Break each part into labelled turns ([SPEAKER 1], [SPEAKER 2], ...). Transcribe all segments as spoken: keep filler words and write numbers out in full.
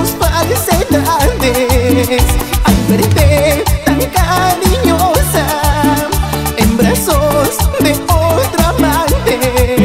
[SPEAKER 1] tus falsedades, al verte tan cariñosa en brazos de otra amante.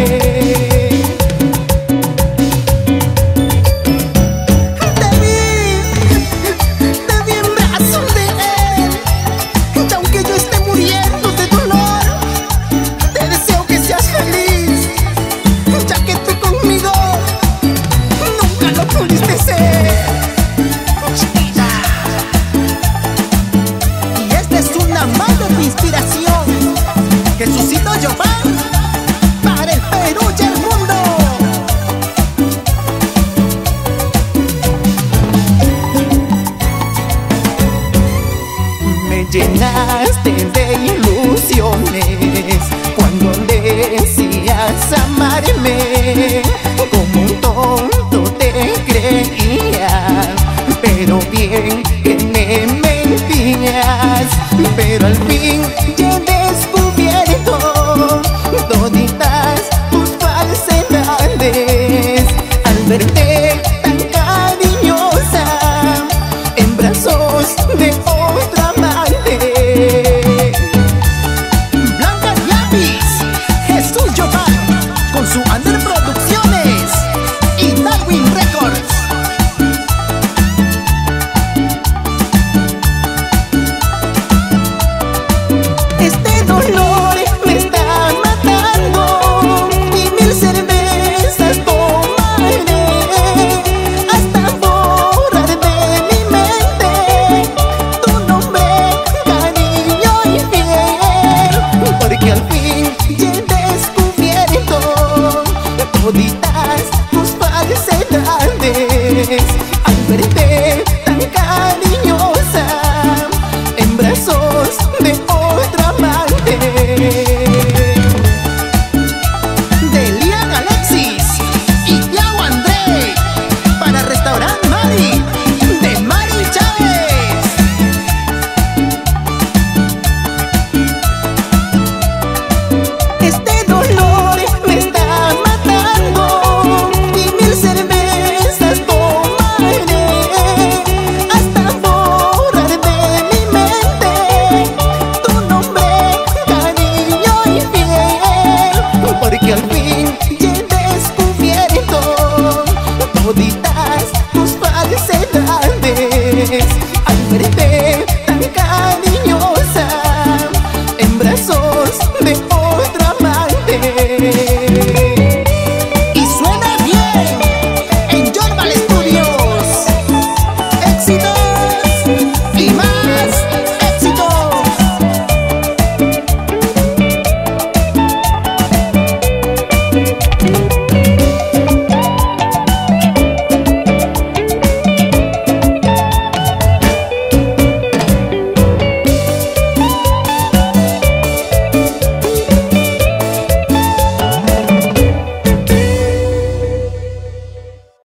[SPEAKER 1] Te vi, te vi en brazos de él, y aunque yo esté muriendo de dolor, te deseo que seas feliz, ya que tú conmigo nunca lo pudiste ser. Chiquilla. Y esta es una mano de inspiración, Jesucito Jobán, para el Perú y el mundo. Me llenaste de ilusiones cuando decías amarme. Como un tonto te creía, pero bien que me mentías. Pero al fin ya he descubierto toditas tus falsedades, al verte tan cariñosa en brazos de otra amante. Blanca Lápiz, Jesús Jobán, con su Under Producciones y Darwin Records. Este dolor me está matando y mil cervezas tomaré hasta borrar de mi mente tu nombre, cariño y fiel, porque al fin ya he descubierto toditas tus falsedades, al verte tan cariñosa en brazos de otra amante. Delian Alexis y Tiago André, para Restaurant Mari, de Mari Chávez. Este dolor me está matando y mil cervezas tomaré hasta borrar de mi mente tu nombre, cariño y fiel, porque al fin ya he descubierto toditas tus falsedades, al verte tan cariñosa en brazos